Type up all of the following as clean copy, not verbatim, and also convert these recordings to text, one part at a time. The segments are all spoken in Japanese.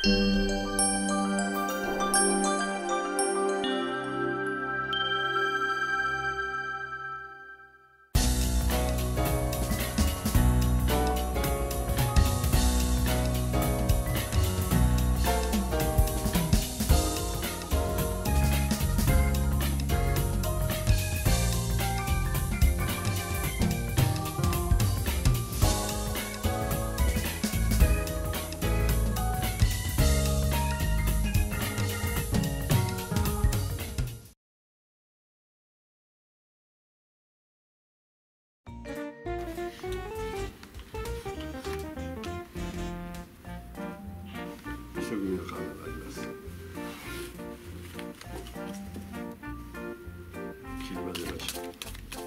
一組のカードがあります。切り混ぜましょう。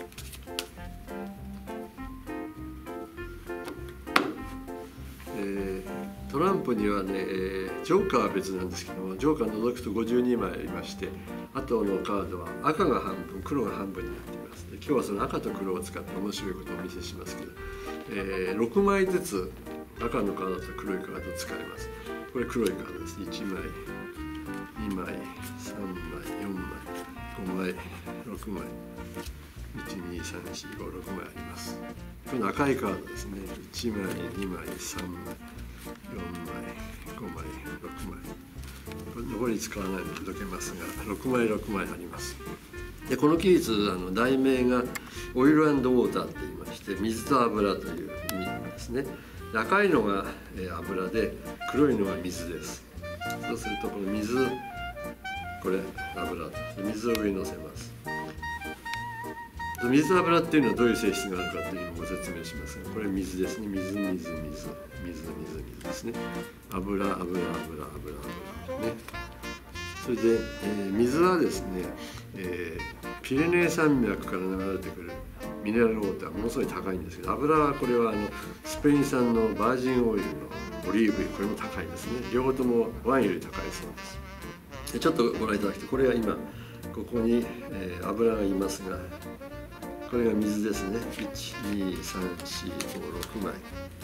トランプにはね、ジョーカーは別なんですけども、ジョーカー除くと52枚ありまして、あとのカードは赤が半分、黒が半分になっています。で今日はその赤と黒を使って面白いことをお見せしますけど、6枚ずつ赤のカードと黒いカードを使います。これ黒いカードです。1枚、2枚、3枚、4枚、5枚、6枚、1、2、3、4、5、6枚あります。この赤いカードですね。1枚、2枚、3枚、4枚、5枚、6枚。残り使わないので解けますが、6枚、6枚あります。でこの技術題名がオイル&ウォーターと言いまして、水と油という意味なんですね。赤いのが油で黒いのが水です。そうするとこの水、これ油、水を上に乗せます。水と油っていうのはどういう性質があるかというのをご説明しますが、これ水ですね。水ですね。油ね。それで、水はですね、ピレネー山脈から流れてくるミネラルウォーターものすごい高いんですけど、油はこれはスペイン産のバージンオイルのオリーブ油、これも高いですね。両方ともワインより高いそうです。でちょっとご覧いただくと、これは今ここに、油がいますが、これが水ですね。1、2、3、4、5、6枚。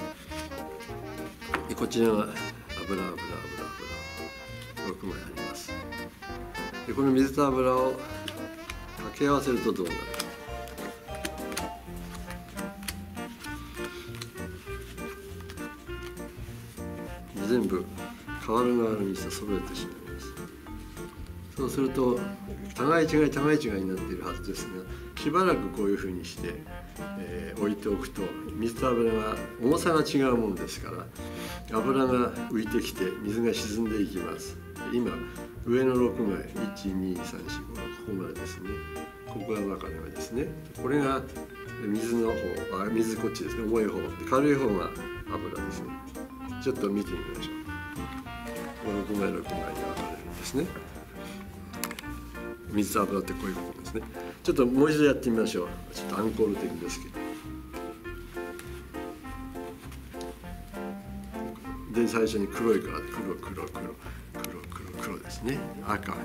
でこちらが油、6枚あります。でこの水と油を掛け合わせるとどうなるか。全部変わるにして揃えてしまいます。そうすると互い違いになっているはずですが、しばらくこういうふうにして、置いておくと水と油が重さが違うものですから、油が浮いてきて水が沈んでいきます。今上の6枚、1、2、3、4、5、ここまでですね。ここが分かれ目ですね。これが水の方、水こっちですね。重い方で、軽い方が油ですね。ちょっと見てみましょう。この6枚に分かれるんですね。水と油ってこういうことですね。ちょっともう一度やってみましょう。ちょっとアンコール的ですけど。で最初に黒いから黒ですね。赤。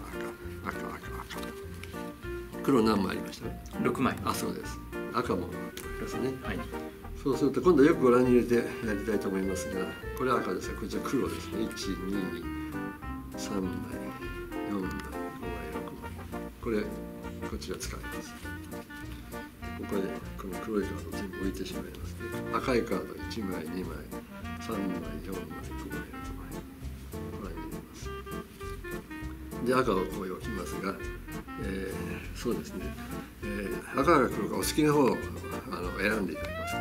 黒何枚ありました？6枚。あ、そうです。赤もありますね。はい。そうすると今度よくご覧に入れてやりたいと思いますが、これは赤ですが、こちら黒ですね。1、2、3枚、4枚、5枚、6枚。これこちら使います。ここでこの黒いカードを全部置いてしまいますね。赤いカード1枚、2枚、3枚、4枚、5枚、6枚。これに入れます。で赤をこう置きますが、そうですね。赤が黒かお好きな方を選んでいただきます。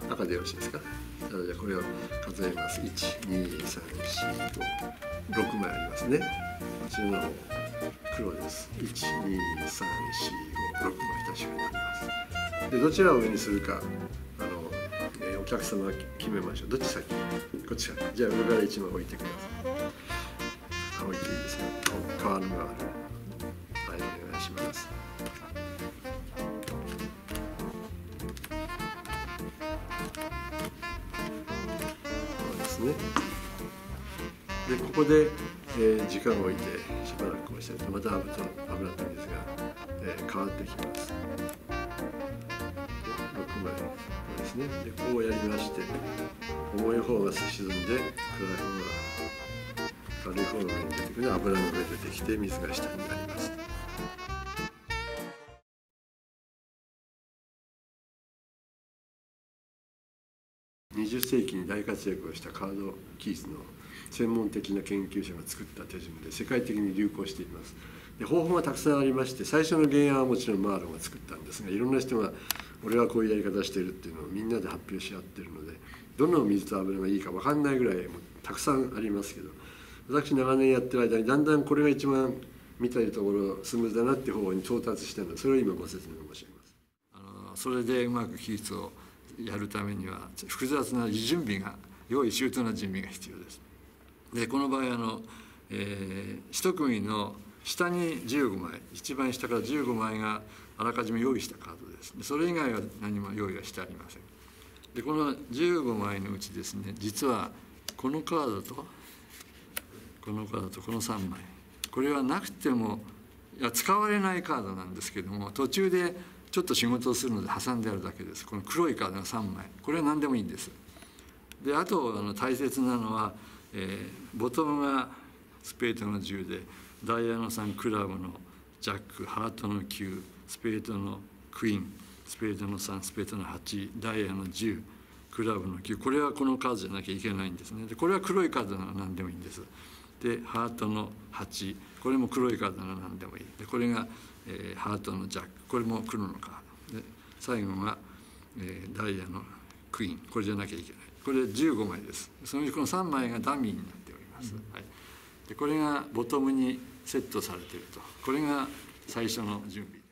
赤でよろしいですか？じゃあこれを数えます。1、2、3、4、5、6枚ありますね。こちらの方黒です。1、2、3、4、5、6枚確かにあります。でどちらを上にするかお客様が決めましょう。どっち先？こっち先。じゃあ上から1枚置いてください。置いていいですよ。皮のがある。はい、お願いします。そうですね。でここで、時間を置いてしばらくこうしてるとまた油と水が、変わってきます。6枚こうですね。でこうやりまして、重い方が沈んで暗い方が軽い方の上に出てくる油の上で出てきて水が下になります。20世紀に大活躍をしたカードキーズの専門的な研究者が作った手順で世界的に流行しています。で方法がたくさんありまして、最初の原案はもちろんマーロンが作ったんですが、いろんな人が俺はこういうやり方してるっていうのをみんなで発表し合ってるので、どの水と油がいいか分かんないぐらいもうたくさんありますけど、私長年やってる間にだんだんこれが一番見たいところスムーズだなっていう方法に到達してるので、それを今ご説明申し上げます。それでうまく技術をやるためには複雑な準備が、用意周到な準備が必要です。でこの場合一組の下に15枚、一番下から15枚があらかじめ用意したカードです。でそれ以外は何も用意はしてありません。でこの15枚のうちですね、実はこのカードとこのカードとこの3枚、これはなくても使われないカードなんですけども、途中でちょっと仕事をするので挟んであるだけです。この黒いカードが3枚、これは何でもいいんです。であと大切なのは、ボトムがスペードの10で、ダイヤの3、クラブのジャック、ハートの9、スペードのクイーン、スペードの3、スペードの8、ダイヤの10、クラブの9、これはこのカードじゃなきゃいけないんですね。でこれは黒いカードなら何でもいいんです。でハートの8、これも黒いカードなら何でもいい。でこれが、ハートのジャック、これも黒のカードで、最後が、ダイヤのクイーン、これじゃなきゃいけない。これ15枚です。そのうちこの3枚がダミーになっております。はい、でこれがボトムにセットされていると。これが最初の準備です。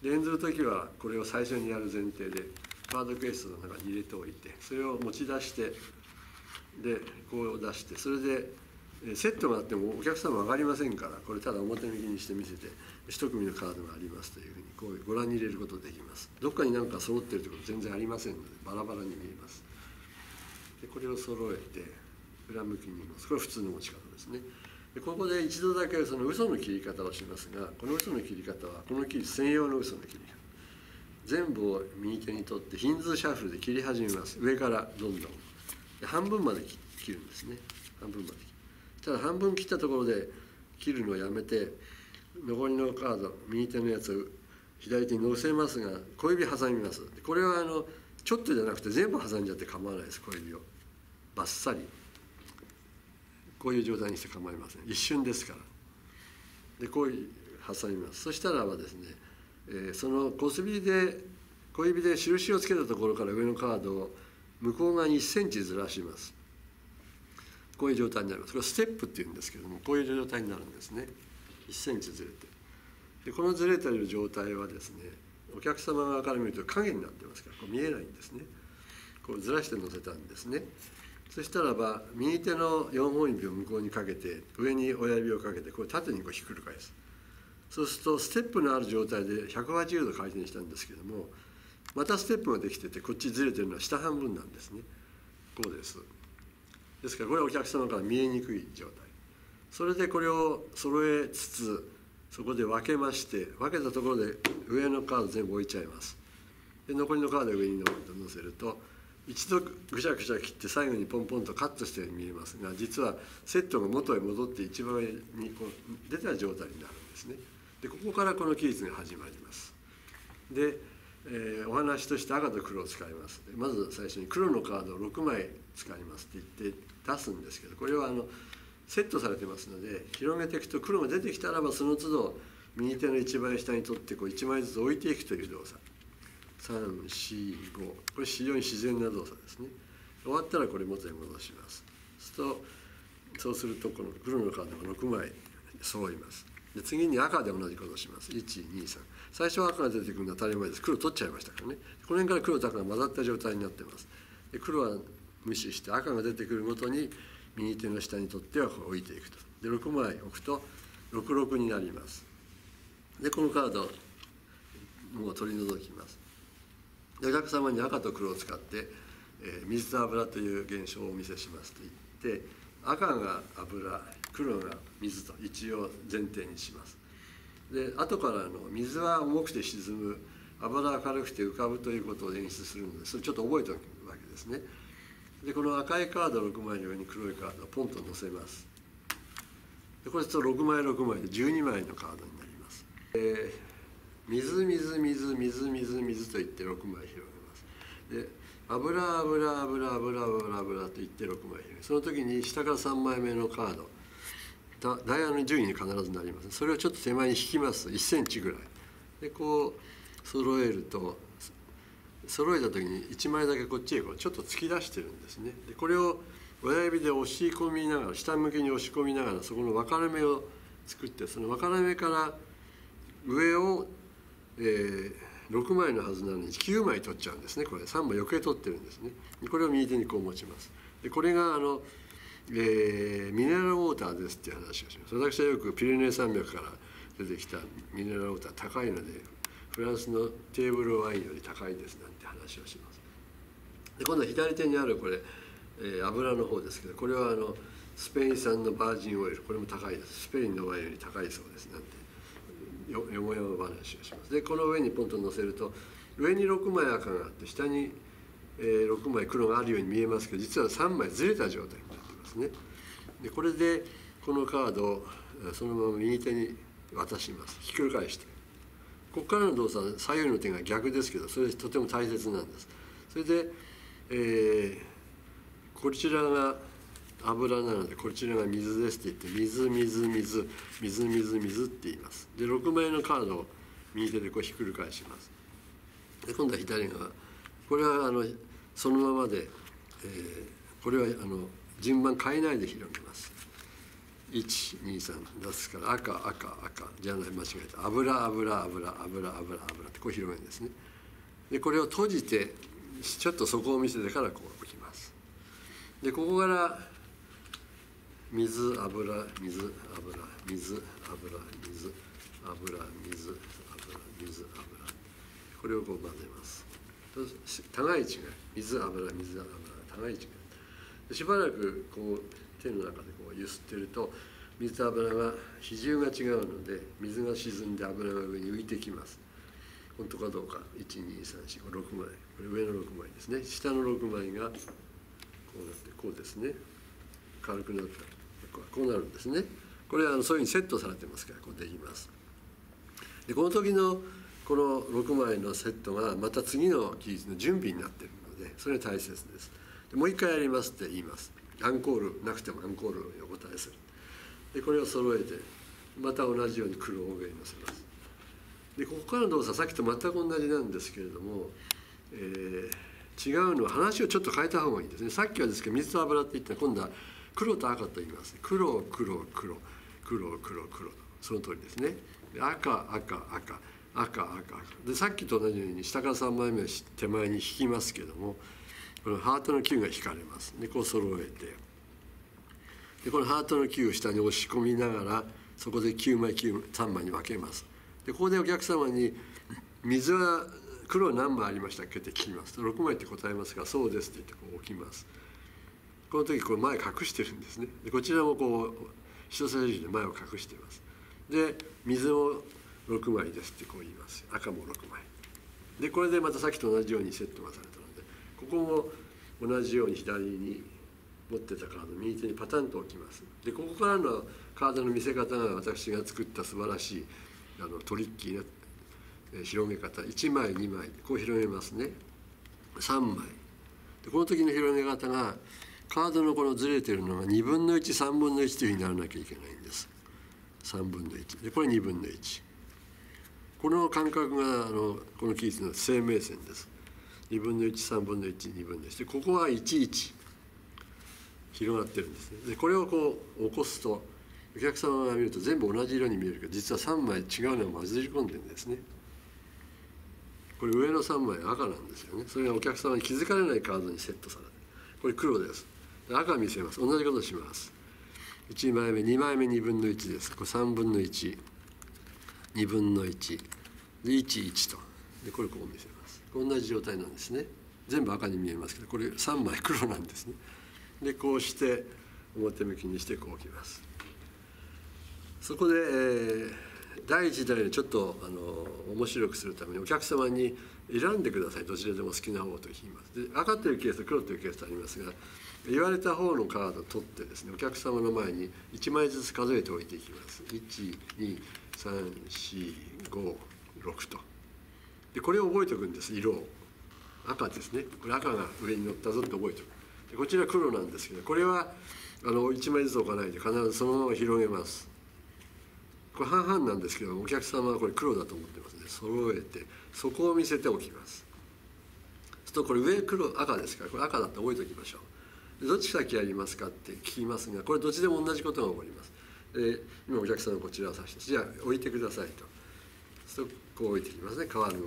で演ずる時はこれを最初にやる前提でカードケースの中に入れておいて、それを持ち出して、でこう出して、それでセットがあってもお客様分かりませんから、これただ表向きにして見せて一組のカードがありますというふうにこうご覧に入れることができます。どっかに何か揃っているということ全然ありませんのでバラバラに見えます。でこれを揃えて裏向きに持つ、これは普通の持ち方ですね。でここで一度だけその嘘の切り方をしますが、この嘘の切り方はこの生地専用の嘘の切り方。全部を右手に取ってヒンズーシャッフルで切り始めます。上からどんどんで半分まで切るんですね。半分まで切る。ただ半分切ったところで切るのをやめて、残りのカード右手のやつを左手に乗せますが、小指挟みます。これはちょっとじゃなくて全部挟んじゃって構わないです。小指をバッサリこういう状態にして構いません。一瞬ですから。でこういう挟みます。そしたらばですね、その小指で印をつけたところから上のカードを向こう側に1センチずらします。こういう状態になります。これステップっていうんですけども、こういう状態になるんですね。1センチずれて。でこのずれている状態はですね、お客様側から見ると影になってますから、こう見えないんですね。こうずらして乗せたんですね。そしたらば右手の4本指を向こうにかけて、上に親指をかけてこれ縦にこうひっくり返す。そうするとステップのある状態で180度回転したんですけども、またステップができてて、こっちずれてるのは下半分なんですね。こうです。ですからこれはお客様から見えにくい状態。それでこれを揃えつつ、そこで分けまして、分けたところで上のカード全部置いちゃいます。で残りのカードを上に乗せると、一度ぐしゃぐしゃ切って最後にポンポンとカットしたように見えますが、実はセットが元へ戻って一番上にこう出た状態になるんですね。でここからこの期日が始まります。で、お話として赤と黒を使います。まず最初に黒のカードを6枚使いますって言って出すんですけど、これはセットされてますので、広げていくと黒が出てきたらばその都度右手の一番下に取ってこう1枚ずつ置いていくという動作。3、4、5、これ非常に自然な動作ですね。終わったらこれ元に戻します。そうするとこの黒のカードが6枚揃います。で次に赤で同じことをします。1、2、3。最初は赤が出てくるのは当たり前です。黒取っちゃいましたからね。この辺から黒と赤が混ざった状態になってます。で黒は無視して赤が出てくるごとに右手の下に取っては置いていくと。で6枚置くと66になります。でこのカードもう取り除きます。でお客様に赤と黒を使って、水と油という現象をお見せしますと言って、赤が油、黒が水と一応前提にします。で後から水は重くて沈む、油は軽くて浮かぶということを演出するので、それちょっと覚えておくわけですね。でこの赤いカード6枚の上に黒いカードをポンと乗せます。 これと6枚6枚で12枚のカードになります。水水水水水水と言って6枚広げます。で油油油油油油と言って6枚広げ、その時に下から3枚目のカードダイヤの順位に必ずなります。それをちょっと手前に引きます。1センチぐらいでこう揃えると、揃えた時に1枚だけこっちへこうちょっと突き出してるんですね。でこれを親指で押し込みながら、下向きに押し込みながらそこの分かれ目を作って、その分かれ目から上を、6枚のはずなのに9枚取っちゃうんですね。これ3枚余計取ってるんですね。これを右手にこう持ちます。でこれがミネラルウォーターですっていう話をします。私はよくピレネー山脈から出てきたミネラルウォーター高いので、フランスのテーブルワインより高いですなんて話をします。で今度は左手にあるこれ、油の方ですけど、これはスペイン産のバージンオイル、これも高いです。スペインのワインより高いそうですなんてよもやま話をします。でこの上にポンと乗せると、上に6枚赤があって下に、6枚黒があるように見えますけど、実は3枚ずれた状態になっていますね。でこれでこのカードをそのまま右手に渡します。ひっくり返して、ここからの動作は左右の手が逆ですけど、それとても大切なんです。それで、こちらが油なのでこちらが水ですって言って、水水水水水水って言います。で6枚のカードを右手でこうひっくり返します。で今度は左側、これはそのままで、これは順番変えないで広げます。123出すから赤赤赤じゃない、間違えた、油油油油油油ってこう広げるんですね。でこれを閉じてちょっと底を見せてからこう置きます。でここから水油水油水油水油水油水油水油、これをこう混ぜます。互い違い、水油水油互い違い。しばらくこう手の中でこう揺すってると、水と油が比重が違うので水が沈んで油が上に浮いてきます。本当かどうか、12345枚、これ上の6枚ですね。下の6枚がこうなってこうですね、軽くなったこうなるんですね。これはそういうふうにセットされてますからこうできます。でこの時のこの6枚のセットがまた次の期日の準備になっているので、それが大切です。でもう一回やりますって言います。アンコールなくてもアンコールをお答えする。でこれを揃えてまた同じように黒を上に乗せます。でここからの動作さっきと全く同じなんですけれども、違うのは話をちょっと変えた方がいいですね。さっきはですけど水と油って言ったら今度は黒と赤と言います。黒黒黒黒黒黒、その通りですね。で赤赤赤赤赤赤で、さっきと同じように下から3枚目を手前に引きますけども、このハートの9が引かれます。でこう揃えて、でこのハートの9を下に押し込みながらそこで9枚3枚に分けます。でここでお客様に「水は黒何枚ありましたっけ?」って聞きますと、6枚って答えますが「そうです」って言ってこう置きます。この時これ前隠してるんですね。でこちらもこう人差し指で前を隠しています。で水も6枚ですってこう言います。赤も6枚で、これでまたさっきと同じようにセットがされたので、ここも同じように左に持ってたカードを右手にパタンと置きます。でここからのカードの見せ方が私が作った素晴らしいトリッキーな広げ方。1枚2枚こう広げますね。3枚でこの時の広げ方がカードのこのずれてるのが2分の13分の1というふうにならなきゃいけないんです。3分の1でこれ2分の1、この間隔がこの期日の生命線です。2分の13分の12分の1で、ここは11広がってるんですね。でこれをこう起こすとお客様が見ると全部同じ色に見えるけど、実は3枚違うのが混じり込んでるんですね。これ上の3枚赤なんですよね。それがお客様に気づかれないカードにセットされて、これ黒です。で赤見せます。同じことします。1枚目2枚目2分の1です。これ3分の1、2分の1で11と、でこれこう見せます。同じ状態なんですね。全部赤に見えますけど、これ3枚黒なんですね。でこうして表向きにしてこう置きます。そこで、第一弾にちょっと面白くするためにお客様に選んでください、どちらでも好きな方と言います。で赤というケースと黒というケースとありますが、 言われた方のカードを取ってですね、お客様の前に1枚ずつ数えておいていきます。12345と。でこれを覚えておくんです。色を赤ですね。これ赤が上に乗ったぞって覚えておく。でこちら黒なんですけど、これは1枚ずつ置かないで必ずそのまま広げます。これ半々なんですけど、お客様はこれ黒だと思ってますね。揃えてそこを見せておきます。そうするとこれ上黒赤ですから、これ赤だって覚えておきましょう。どっち先やりますかって聞きますが、これどっちでも同じことが起こります。今お客さんがこちらを指して、じゃあ置いてくださいと。そうするとこう置いてきますね。変わるに。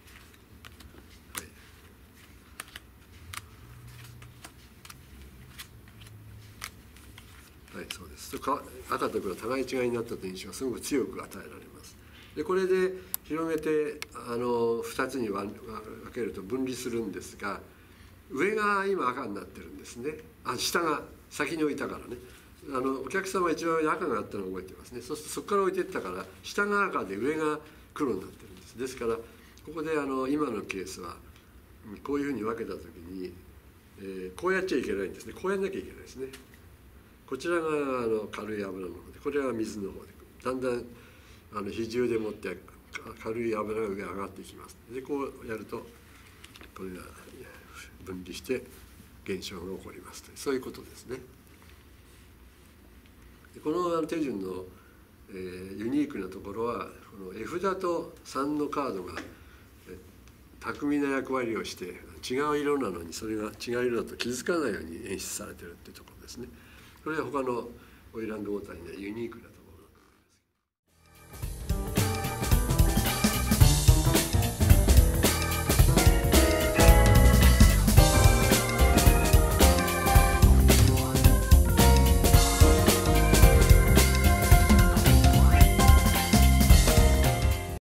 はい、そうです。赤と黒は互い違いになったという印象がすごく強く与えられます。でこれで広げて2つに分けると分離するんですが、上が今赤になってるんですね。下が先に置いたからね。お客様は一番上に赤があったのを覚えてますね。そうするとそこから置いていったから下が赤で上が黒になってるんです。ですからここで今のケースはこういうふうに分けた時に、こうやっちゃいけないんですね。こうやんなきゃいけないですね。こちらが軽い油の方で、これは水の方で、だんだん比重でもって軽い油が上上がっていきます。でこうやるとこれが分離して現象が起こりますという、そういうことですね。でこの手順の、ユニークなところは、この絵札と3のカードが巧みな役割をして、違う色なのにそれが違う色だと気づかないように演出されているというところですね。これは他のオイル&ウォーターにはユニークなところ。